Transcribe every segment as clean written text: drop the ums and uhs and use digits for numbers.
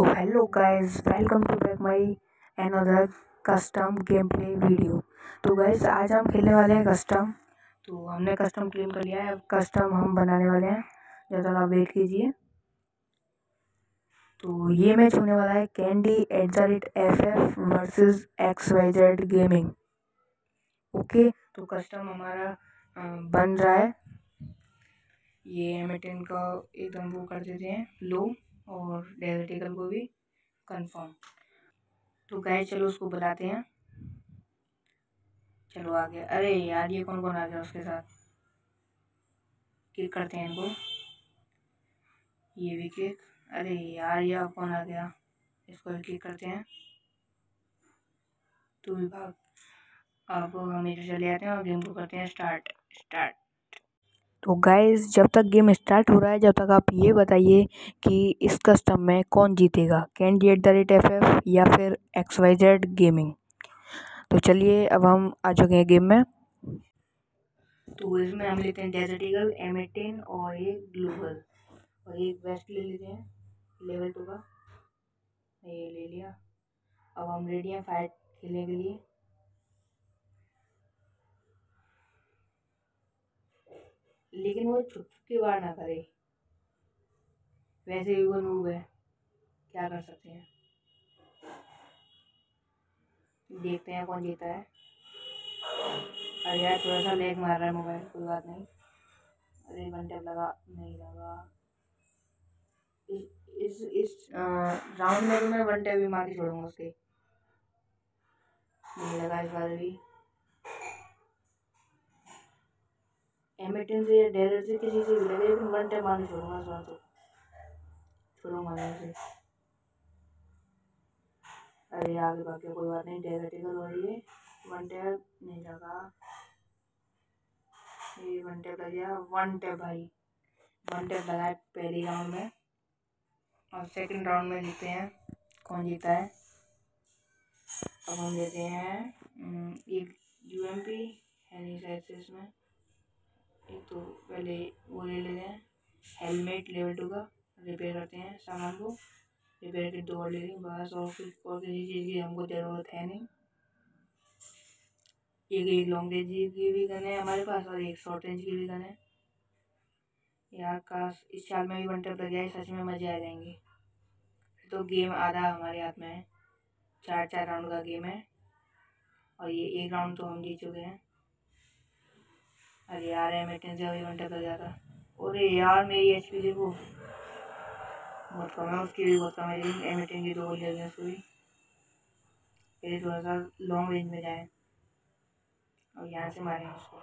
तो hello guys, welcome to back my another custom game play video. तो guys आज हम खेलने वाले हैं कस्टम। तो हमने कस्टम क्लेम कर लिया है, अब कस्टम हम बनाने वाले हैं। जब तक आप वेट कीजिए। तो ये मैच होने वाला है Candy @FF versus XYZ gaming. Okay, तो कस्टम हमारा बन रहा है। ये एम10 का एकदम वो कर देते हैं लो, और डेजर्टिकल को भी कंफर्म। तो गाइस चलो उसको बुलाते हैं। चलो आ गया। अरे यार ये कौन कौन आ गया उसके साथ। किक करते हैं इनको। ये भी किक। अरे यार ये अब कौन आ गया, इसको भी किक करते हैं। तू भी भाग। अब हम इधर चले आते हैं और गेम को करते हैं स्टार्ट। तो गाइस जब तक गेम स्टार्ट हो रहा है, जब तक आप ये बताइए कि इस कस्टम में कौन जीतेगा, कैंडी @FF या फिर XYZ गेमिंग। तो चलिए अब हम आ चुके हैं गेम में। तो इसमें हम लेते हैं डेजर्ट ईगल, M18 और एक ग्लोबल और एक वेस्ट ले लेते हैं लेवल 2 का। ये ले लिया। अब हम रेडी हैं फाइट खेलने के लिए। लेकिन वो छुप के वार ना करे, वैसे भी वो नूब है, क्या कर सकते हैं। देखते हैं कौन जीता है। अरे यार थोड़ा सा लैग मार रहा है मोबाइल, कोई बात नहीं। अरे 1 टैप लगा, नहीं लगा। इस राउंड में तो मैं 1 टैप भी मार के छोड़ूंगा उसके। नहीं लगा इस बार भी। M18 से या डेजर्ट से किसी से भी लगे, लेकिन 1 टैप मार के छोड़ूंगा इस बार तो। छोड़ूंगा मैं उसे। अरे आगे भाग गया, कोई बात नहीं। डेजर्ट ईगल हो रही है। 1 टैप नहीं लगा। ये 1 टैप लग गया। 1 टैप भाई, 1 टैप लगा है पहली राउंड में। और सेकंड राउंड में देखते हैं कौन जीता है। अब हम लेते हैं एक UMP है नहीं शायद से इसमें। एक तो पहले वो ले लेते हैं हेलमेट लेवल 2 का। रिपेयर करते हैं सामान को। रिपेयर के 2 और ले लें बस, और किसी चीज़ की हमको ज़रूरत है नहीं। एक लॉन्ग रेंज की भी गन है हमारे पास और एक शॉर्ट रेंज की भी गन है। यार काश इस साल में भी 1 टैप लग जाए, सच में मज़े आ जाएंगे। तो गेम आधा हमारे हाथ में है। 4 राउंड का गेम है और ये एक राउंड तो हम जीत चुके हैं। अरे यार M18 से अभी 1 टैप लग जाता। अरे यार मेरी HP देखो बहुत कम है, उसकी भी बहुत कम है, लेकिन M18 की 2 गोली लगी है उसको भी। पहले थोड़ा सा लॉन्ग रेंज में जाए और यहाँ से मारें उसको।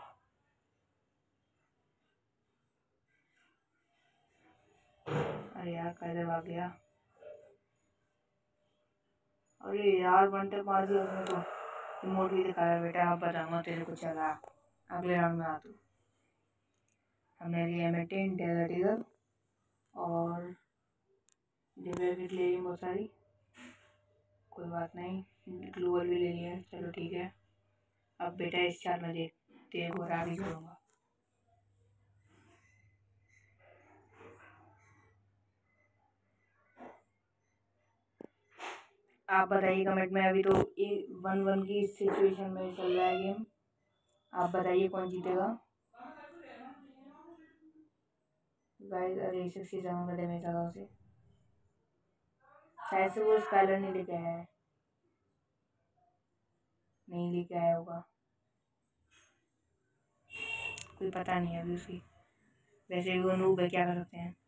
अरे यार कैसे भाग गया। अरे यार 1 टैप मार दिया उसने तो। रिमोट भी दिखा रहा बेटा, अब बताऊंगा तेरे को, चला अगले राउंड में आ तू। हमने लिया M18, डेजर्ट ईगल और रिपेयर किट ले ली बहुत सारी, कोई बात नहीं। ग्लोबल भी ले लिया, चलो ठीक है। अब बेटा इस चाल में देख, तेरे को आगे छोड़ूंगा। आप बताइए कमेंट में। अभी तो ये 1-1 की सिचुएशन में चल रहा है गेम। आप बताइए कौन जीतेगा। गाइस अरे 67 का डैमेज लगा उसे, शायद से वो स्काइलर नहीं लेके आया है। नहीं लेके आया होगा, कोई पता नहीं है अभी उसकी। वैसे भी वो नूब है, क्या कर सकते हैं।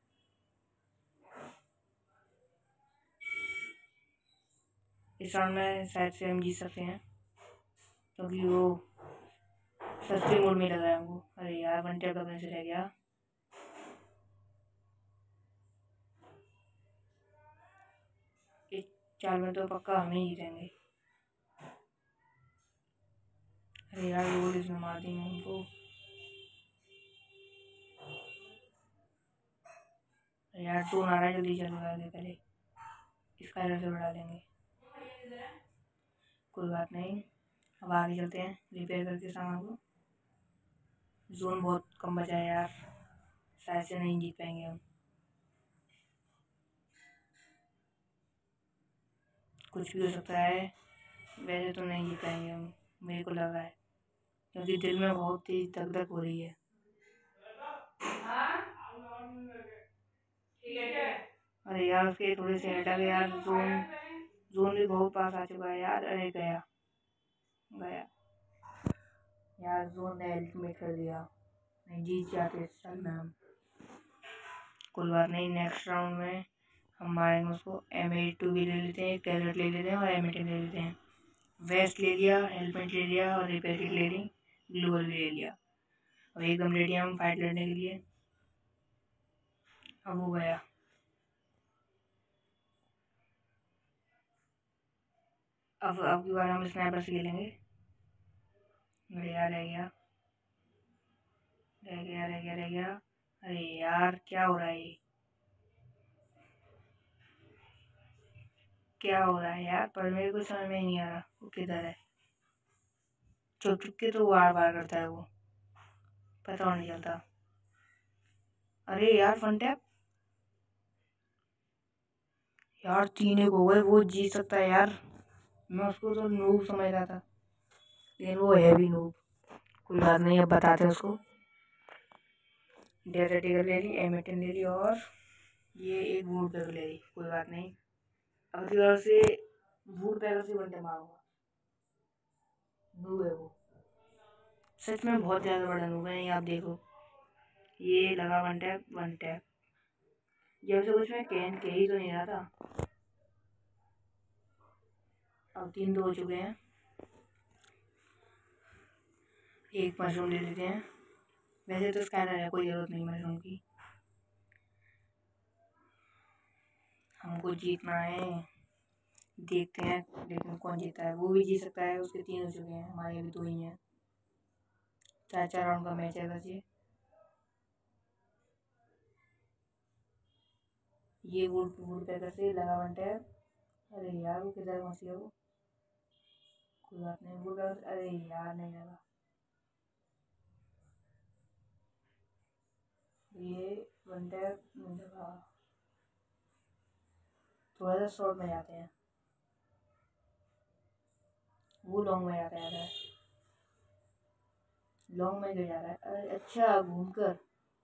इस राउंड में शायद से हम जीत सकते हैं, क्योंकि वो सस्ते मोड में लग रहा है हमको। अरे यार 1 टैप लगने से रह गया। इस चाल में तो पक्का हम ही जीतेंगे। अरे यार गोल इसमें मार दी मैं उनको। यार टून आ रहा है, जल्दी चलो आगे, पहले इसका से बढ़ा देंगे। कोई बात नहीं, अब आगे चलते हैं रिपेयर करके सामान को। जोन बहुत कम बचा है यार, शायद से नहीं जीत पाएंगे हम। कुछ भी हो सकता है। वैसे तो नहीं जीत पाएंगे हम, मेरे को लग रहा है, क्योंकि दिल में बहुत तेज धक धक हो रही है। अरे यार उसके थोड़े से हटा गया यार, जोन भी बहुत पास आ चुका है यार। अरे गया गया यार, जोन ने अल्टीमेट कर दिया। नहीं जीत जाते इस टाइम में हम। कोई बात नहीं, नेक्स्ट राउंड में हम मारेंगे उसको। M82 भी ले लेते हैं, कैरेट ले लेते हैं और M18 ले लेते हैं। वेस्ट ले लिया, हेलमेट ले लिया और रिपेयर किट ले ली, ग्लूवल भी ले लिया। अब एकदम रेडी हम फाइट लड़ने के लिए। अब वो गया। अब की बार हम स्नाइपर से खेलेंगे। बढ़िया रह गया रह गया रह गया रह गया। अरे यार क्या हो रहा है ये, क्या हो रहा है यार, पर मेरे को समझ में ही नहीं आ रहा वो किधर है। चुप चुप के तो वार वार करता है वो, पता नहीं चलता। अरे यार फन टैप यार, 3-1 हो गए। वो जीत सकता है यार, मैं उसको तो नूब समझ रहा था, लेकिन वो है भी नूब। कोई बात नहीं, अब बताते हैं उसको। डेजर्ट ईगल ले ली, M18 ले ली और ये एक वुड पैकर ले ली। कोई बात नहीं, अब की बार से वुड पैकर से बनते मारूंगा। नूब है वो, सच में बहुत ज़्यादा बड़ा नूब है। आप देखो, ये लगा वन टैप वन टैप। जब से कुछ मैं कह ही तो नहीं रहा था। अब 3-2 हो चुके हैं। एक मशरूम ले लेते हैं। वैसे तो स्कैनर है, कोई ज़रूरत नहीं मशरूम की। हमको जीतना है, देखते हैं लेकिन कौन जीता है। वो भी जीत सकता है, उसके 3 हो चुके हैं, हमारे अभी 2 ही हैं। 4-4 राउंड का मैच है बस ये वुड वुड पैकर से लगा वन टैप। अरे यार वो किधर फंस गया वो। कोई बात नहीं, वुड पैकर। अरे यार नहीं लगा ये वन टैप, नहीं लगा। थोड़ा सा शॉर्ट में जाते हैं, वो लॉन्ग में जाता है, लॉन्ग में गिर जा रहा है। अरे अच्छा, घूमकर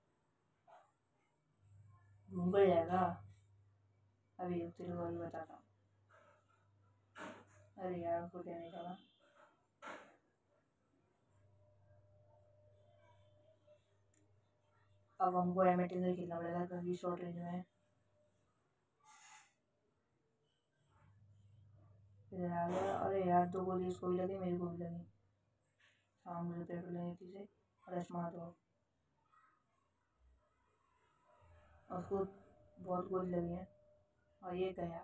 जाएगा। अभी तेरे को अभी बताता हूँ। अरे यार उसको डैमेज लगा। अब हमको M18 से खेलना पड़ेगा क्योंकि शॉर्ट रेंज में है। इधर आ गया। अरे यार 2 गोली इसको भी लगी, मेरे को भी लगी। सामने रिपेयर कर लेंगे चीज़ें और स्मार्ट हो। उसको बहुत गोली लगी है और ये गया।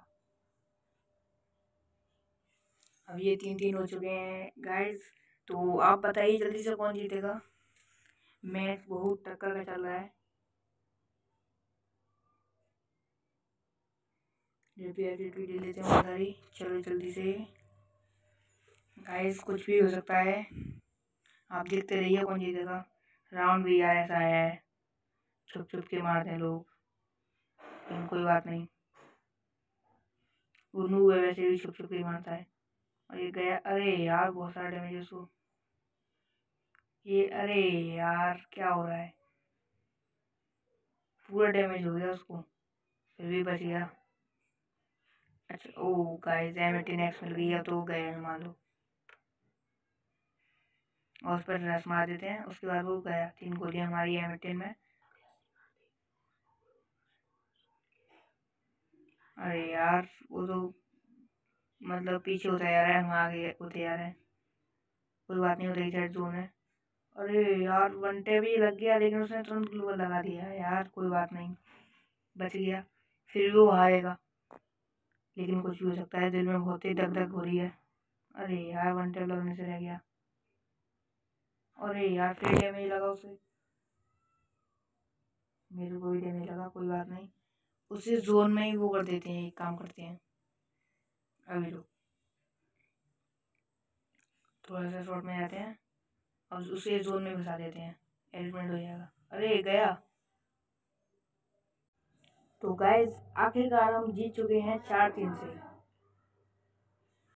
अब ये 3-3 हो चुके हैं गाइस। तो आप बताइए जल्दी से कौन जीतेगा। मैच बहुत टक्कर का चल रहा है। रिपेयर किट भी ले लेते हैं सारी। चलो जल्दी से गाइस, कुछ भी हो सकता है, आप देखते रहिए कौन जीतेगा। राउंड भी यार ऐसा आया है, छुप छुप के मारते हैं लोग, लेकिन कोई बात नहीं। वो नूब है, वैसे भी छुप छुप के मारता है। और ये गया। अरे यार बहुत सारा डैमेज है उसको। ये अरे यार क्या हो रहा है, पूरा डैमेज हो गया उसको, फिर भी बच गया। अच्छा ओ गाइस, M18X मिल गई है तो गए मान लो, और उस पर रस मार देते हैं। उसके बाद वो गया। 3 गोलियां हमारी M18 में। अरे यार वो तो मतलब पीछे होता जा रहा है, हम आगे होते जा रहे हैं। कोई बात नहीं, उधर ही साइड जोन है। अरे यार 1 टैप ही लग गया, लेकिन उसने तुरंत ग्लूवल लगा दिया यार। कोई बात नहीं, बच गया। फिर भी वो हारेगा, लेकिन कुछ भी हो सकता है, दिल में बहुत ही धक धक हो रही है। अरे यार 1 टैप लगने से रह गया। अरे यार फिर डैमेज लगा उसे, मेरे को भी डैमेज लगा। कोई बात नहीं, उसे जोन में ही वो कर देते हैं, एक काम करते हैं। अभी लोग थोड़ा सा शॉर्ट में जाते हैं और उसे जोन में घुसा देते हैं, एलिमेंट हो जाएगा। अरे गया। तो गाइस आखिरकार हम जीत चुके हैं 4-3 से।